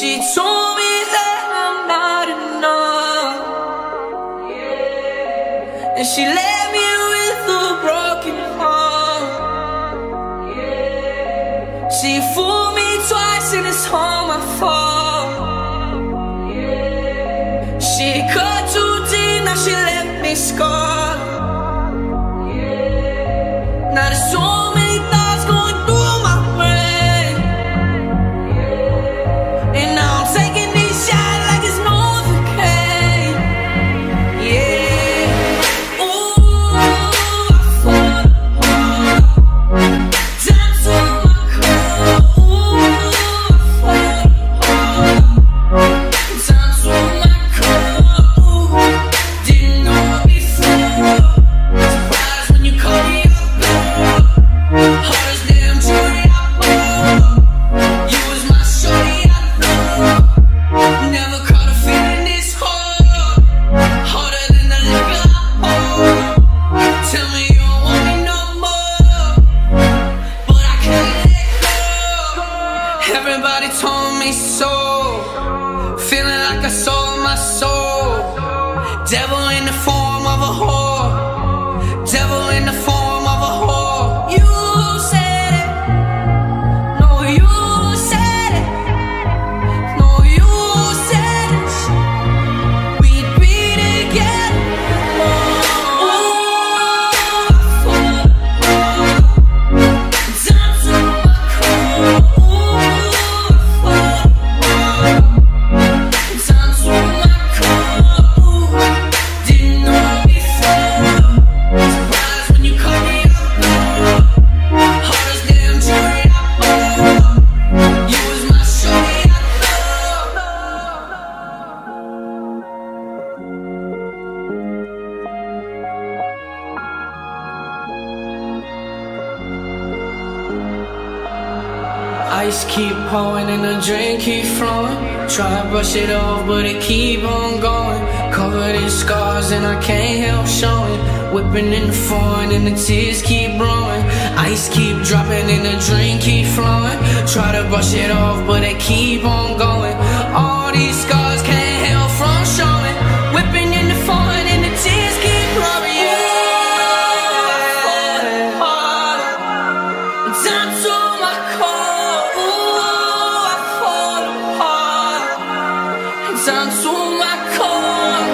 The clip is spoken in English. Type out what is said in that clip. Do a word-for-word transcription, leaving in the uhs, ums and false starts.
She told me that I'm not enough, yeah. And she left me with a broken heart, yeah. She fooled me twice and it's all my fault, yeah. She cut too deep, now she left me scarred, yeah. Now there's so many thoughts going through my brain, yeah. And now I'm taking these shots like it's Novocaine, yeah. Ooh, I fall apart, down to my core. Ooh, I fall apart, down to my core. Ooh, didn't know before. Surprised when you call me up. Hardest damn jewelry I bought. You was my shorty, I know. Never caught a feeling this hard. Harder than the liquor I pour. Tell me you don't want me no more, but I can't let go. Everybody told me so. Feeling like I sold my soul. Devil in the form of a whore. Devil in the form of a whore. You said it. No, you said it. No, you said it. We'd be together. Ooh, I fall apart, down to my core. Ooh, I fall apart, down to my core. Ooh, didn't know before. Surprised when you call me up. Hardest damn jewelry I bought. You was my shorty, I Ice keep pouring and the drink keep flowing. Try to brush it off, but it keep on going. Covered in scars and I can't help showing. Whipping in the foreign and the tears keep blowing. Ice keep dropping and the drink keep flowing. Try to brush it off, but it keep on going. All these scars can't help from showing. Whipping in the foreign and the tears keep blowing. Down to my core. Ooh, I fall apart, down to my core.